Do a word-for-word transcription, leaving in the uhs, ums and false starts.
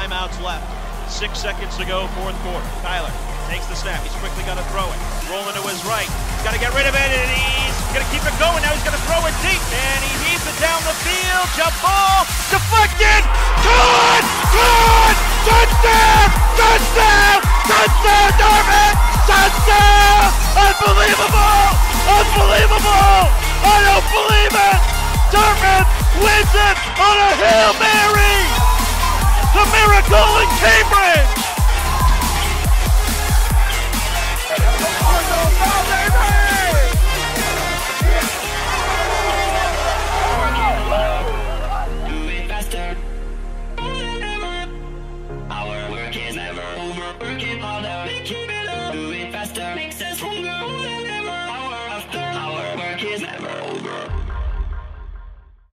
timeouts left. Six seconds to go, fourth quarter. Tyler takes the snap. He's quickly going to throw it. Rolling to his right. He's got to get rid of it, and he's going to keep it going. Now he's going to throw it deep, and he heaves it down the field. Jump ball, deflected. Good! Good! Touchdown! Touchdown! Touchdown, Dartmouth! Touchdown! Unbelievable! Unbelievable! I don't believe it! Dartmouth wins it on a Hail Mary! The miracle in Cambridge!